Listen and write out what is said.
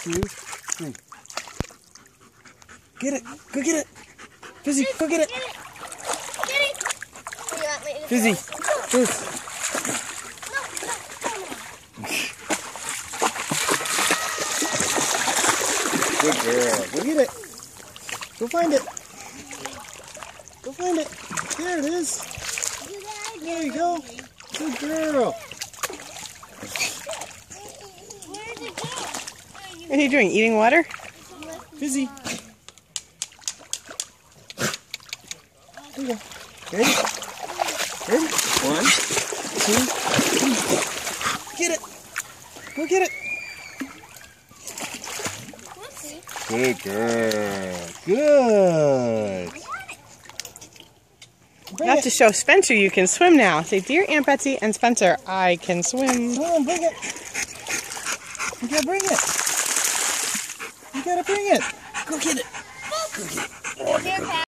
2, 3. Get it. Go get it. Fizzy, go get it. Get it. You want me to Fizzy. Fizz. Good girl. Go get it. Go find it. Go find it. There it is. There you go. Good girl. What are you doing? Eating water? Fizzy. There you go. Ready? Ready? 1, 2, 3. Get it. Go get it. Good girl. Good. You have to show Spencer you can swim now. Say, dear Aunt Betsy and Spencer, I can swim. Come on, bring it. You gotta bring it. You gotta bring it. Go get it. Go get it.